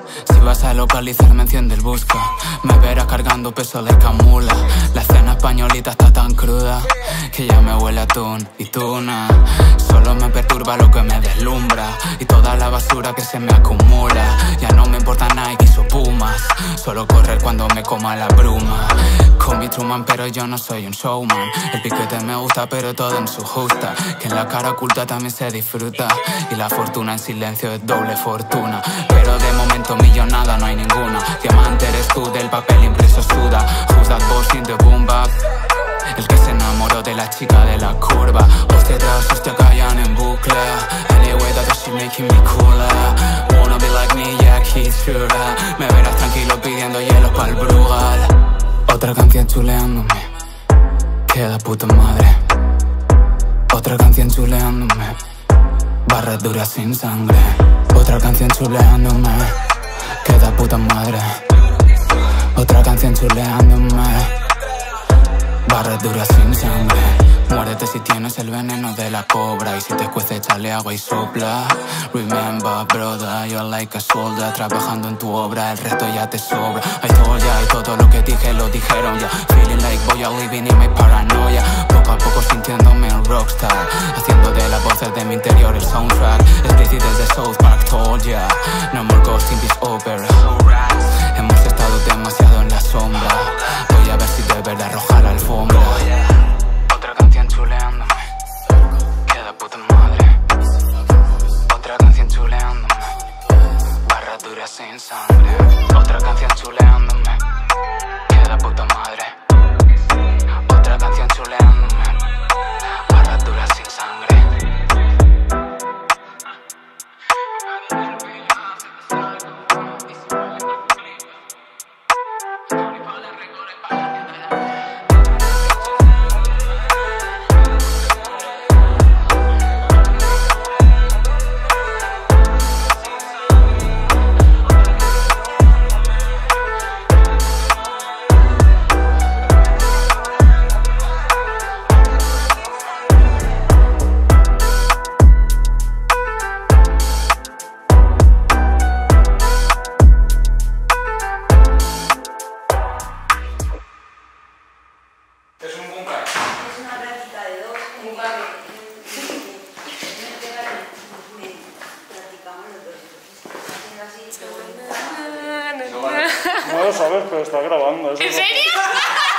Si vas a localizarme, enciende el busca. Me verás cargando peso de camula. La escena españolita está tan cruda que ya me huele a atún y tuna. Solo me perturba lo que me deslumbra y toda la basura que se me acumula. Ya no me importa Nike o Pumas, solo correr cuando me coma la bruma. Call me Truman, pero yo no soy un showman. El piquete me gusta, pero todo en su justa. Que en la cara oculta también se disfruta. Y la fortuna en silencio es doble fortuna. Pero de momento millonada no hay ninguna. Diamante eres tú, del papel impreso suda. Who's that boss in the boom bap? El que se enamoró de la chica de la curva. Hostia tras hostia callan en bucle. Anyway that she making me cooler. Wanna be like me, yeah, Keith Shura. Me verás tranquilo pidiendo hielo pa'l Brugal. Otra canción chuleándome, queda puta madre. Otra canción chuleándome, barras duras sin sangre. Otra canción chuleándome, queda puta madre. Otra canción chuleándome, barras duras sin sangre. Muérete si tienes el veneno de la cobra. Y si te cuece échale agua y sopla. Remember brother, you're like a soldier. Trabajando en tu obra, el resto ya te sobra. I told ya, y todo lo que dije lo dijeron ya. Feeling like boy, I'm living in my paranoia. Poco a poco sintiéndome un rockstar. Haciendo de las voces de mi interior el soundtrack. Explicit desde South Park, told ya. No more ghosting this opera. Hemos estado demasiado en la sombra. Voy a ver si de verdad arroja la alfombra. Otra canción chuleándome, queda puta madre. Otra canción chuleándome, barras duras sin sangre. Otra canción chuleándome, queda puta madre. Otra canción chuleándome, barras duras sin sangre. No lo sabes, pero está grabando. ¿En serio?